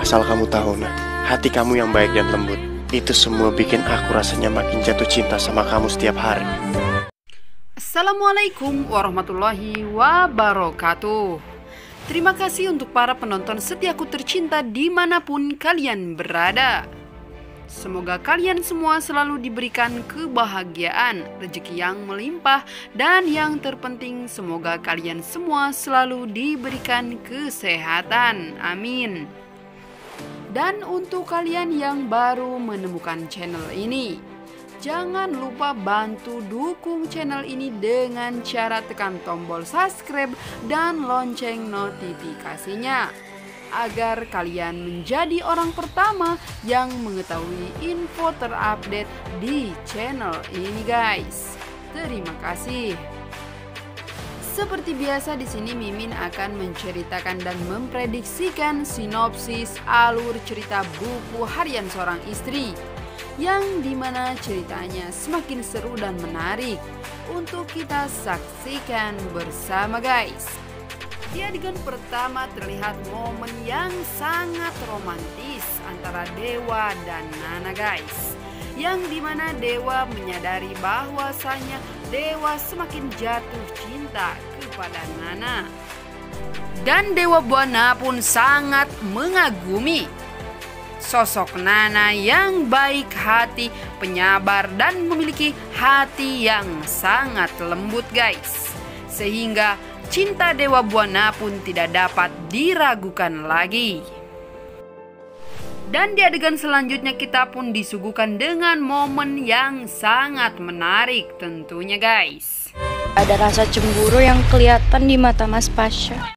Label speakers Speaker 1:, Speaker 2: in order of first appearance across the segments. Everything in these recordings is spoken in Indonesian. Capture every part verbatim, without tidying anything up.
Speaker 1: Asal kamu tahu nak, hati kamu yang baik dan lembut, itu semua bikin aku rasanya makin jatuh cinta sama kamu setiap hari.
Speaker 2: Assalamualaikum warahmatullahi wabarakatuh. Terima kasih untuk para penonton setiaku tercinta dimanapun kalian berada. Semoga kalian semua selalu diberikan kebahagiaan, rezeki yang melimpah, dan yang terpenting semoga kalian semua selalu diberikan kesehatan. Amin. Dan untuk kalian yang baru menemukan channel ini, jangan lupa bantu dukung channel ini dengan cara tekan tombol subscribe dan lonceng notifikasinya, agar kalian menjadi orang pertama yang mengetahui info terupdate di channel ini guys. Terima kasih. Seperti biasa di sini Mimin akan menceritakan dan memprediksikan sinopsis alur cerita buku harian seorang istri, yang dimana ceritanya semakin seru dan menarik untuk kita saksikan bersama guys. Di adegan pertama terlihat momen yang sangat romantis antara Dewa dan Nana guys, yang dimana Dewa menyadari bahwasanya Dewa semakin jatuh cinta kepada Nana, dan Dewa Buana pun sangat mengagumi sosok Nana yang baik hati, penyabar, dan memiliki hati yang sangat lembut guys, sehingga cinta Dewa Buana pun tidak dapat diragukan lagi. Dan di adegan selanjutnya kita pun disuguhkan dengan momen yang sangat menarik tentunya guys.
Speaker 3: Ada rasa cemburu yang kelihatan di mata Mas Pasha,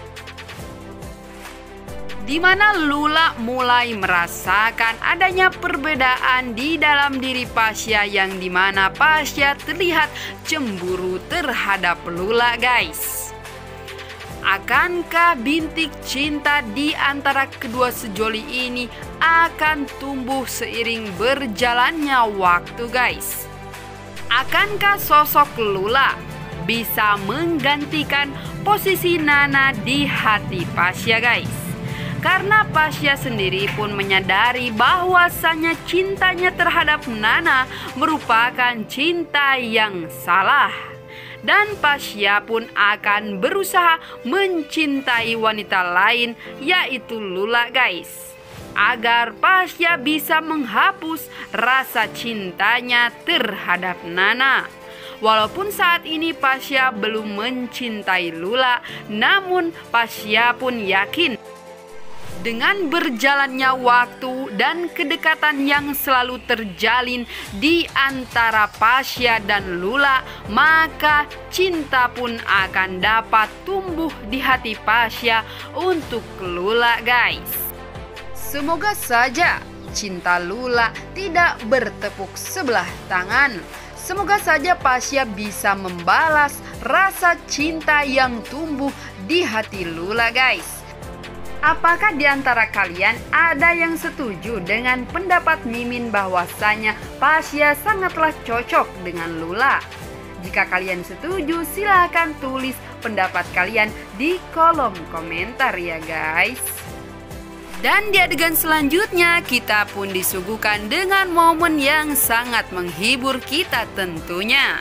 Speaker 2: di mana Lula mulai merasakan adanya perbedaan di dalam diri Pasha, yang dimana Pasha terlihat cemburu terhadap Lula guys. Akankah bintik cinta di antara kedua sejoli ini akan tumbuh seiring berjalannya waktu guys? Akankah sosok Lula bisa menggantikan posisi Nana di hati Pasha guys? Karena Pasha sendiri pun menyadari bahwasanya cintanya terhadap Nana merupakan cinta yang salah, dan Pasha pun akan berusaha mencintai wanita lain, yaitu Lula guys, agar Pasha bisa menghapus rasa cintanya terhadap Nana. Walaupun saat ini Pasha belum mencintai Lula, namun Pasha pun yakin dengan berjalannya waktu dan kedekatan yang selalu terjalin di antara Pasha dan Lula, maka cinta pun akan dapat tumbuh di hati Pasha untuk Lula guys. Semoga saja cinta Lula tidak bertepuk sebelah tangan. Semoga saja Pasha bisa membalas rasa cinta yang tumbuh di hati Lula guys. Apakah di antara kalian ada yang setuju dengan pendapat Mimin bahwasanya Pasha sangatlah cocok dengan Lula? Jika kalian setuju, silahkan tulis pendapat kalian di kolom komentar ya guys. Dan di adegan selanjutnya kita pun disuguhkan dengan momen yang sangat menghibur kita tentunya,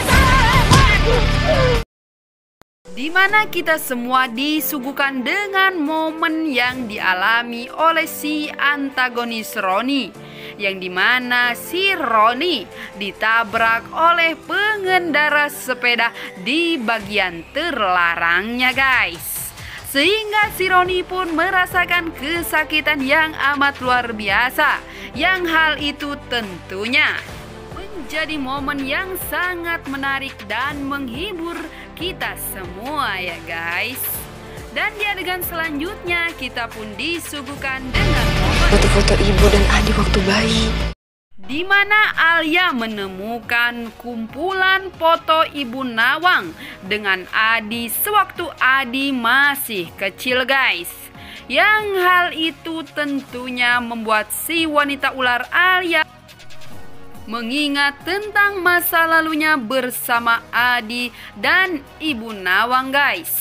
Speaker 2: di mana kita semua disuguhkan dengan momen yang dialami oleh si antagonis Roni, yang dimana si Roni ditabrak oleh pengendara sepeda di bagian terlarangnya guys, sehingga si Roni pun merasakan kesakitan yang amat luar biasa, yang hal itu tentunya menjadi momen yang sangat menarik dan menghibur kita semua ya guys. Dan di adegan selanjutnya kita pun disuguhkan dengan momen
Speaker 3: foto-foto ibu dan adik waktu bayi,
Speaker 2: di mana Alia menemukan kumpulan foto Ibu Nawang dengan Adi sewaktu Adi masih kecil guys. Yang hal itu tentunya membuat si wanita ular Alia mengingat tentang masa lalunya bersama Adi dan Ibu Nawang guys.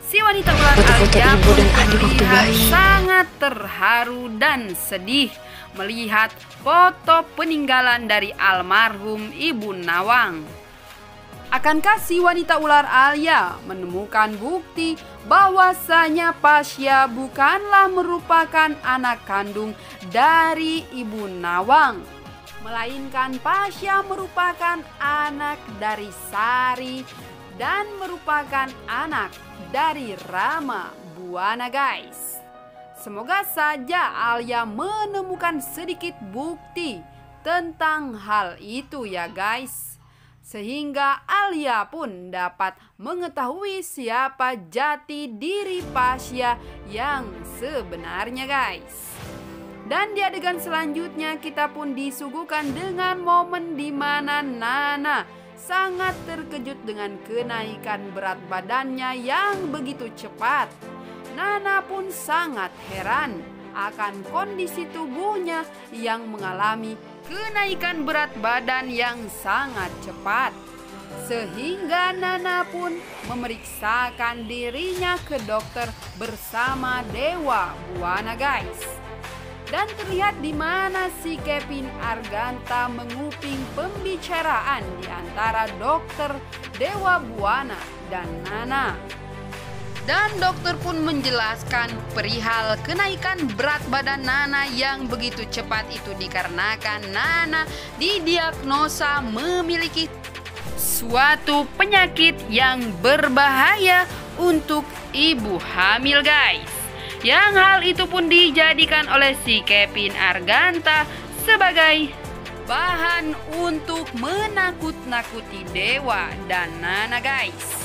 Speaker 2: Si wanita ular
Speaker 3: Foto-foto
Speaker 2: Alia
Speaker 3: ibu
Speaker 2: pun
Speaker 3: dan adik waktu
Speaker 2: terlihat
Speaker 3: bayi.
Speaker 2: sangat terharu dan sedih melihat foto peninggalan dari almarhum Ibu Nawang. Akankah si wanita ular Alia menemukan bukti bahwasanya Pasya bukanlah merupakan anak kandung dari Ibu Nawang, melainkan Pasya merupakan anak dari Sari dan merupakan anak dari Rama Buana, guys. Semoga saja Alia menemukan sedikit bukti tentang hal itu ya guys, sehingga Alia pun dapat mengetahui siapa jati diri Pasya yang sebenarnya guys. Dan di adegan selanjutnya kita pun disuguhkan dengan momen di mana Nana sangat terkejut dengan kenaikan berat badannya yang begitu cepat. Nana pun sangat heran akan kondisi tubuhnya yang mengalami kenaikan berat badan yang sangat cepat. Sehingga Nana pun memeriksakan dirinya ke dokter bersama Dewa Buana guys. Dan terlihat di mana si Kevin Arganta menguping pembicaraan di antara dokter Dewa Buana dan Nana. Dan dokter pun menjelaskan perihal kenaikan berat badan Nana yang begitu cepat itu dikarenakan Nana didiagnosa memiliki suatu penyakit yang berbahaya untuk ibu hamil guys. Yang hal itu pun dijadikan oleh si Kevin Arganta sebagai bahan untuk menakut-nakuti Dewa dan Nana guys.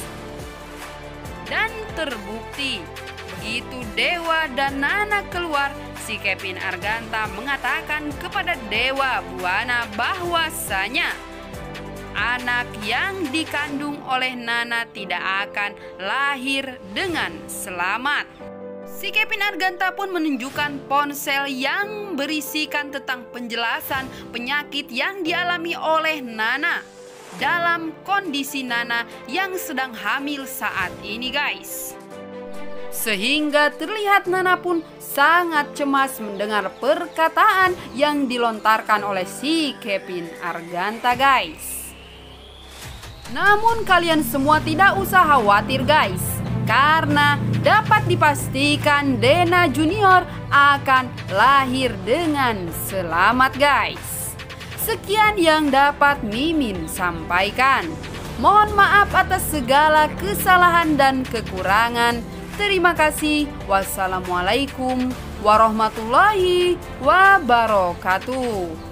Speaker 2: Dan terbukti begitu Dewa dan Nana keluar, si Kevin Arganta mengatakan kepada Dewa Buana bahwasanya anak yang dikandung oleh Nana tidak akan lahir dengan selamat. Si Kevin Arganta pun menunjukkan ponsel yang berisikan tentang penjelasan penyakit yang dialami oleh Nana dalam kondisi Nana yang sedang hamil saat ini guys. Sehingga terlihat Nana pun sangat cemas mendengar perkataan yang dilontarkan oleh si Kevin Arganta guys. Namun kalian semua tidak usah khawatir guys, karena dapat dipastikan Dena Junior akan lahir dengan selamat guys. Sekian yang dapat Mimin sampaikan. Mohon maaf atas segala kesalahan dan kekurangan. Terima kasih. Wassalamualaikum warahmatullahi wabarakatuh.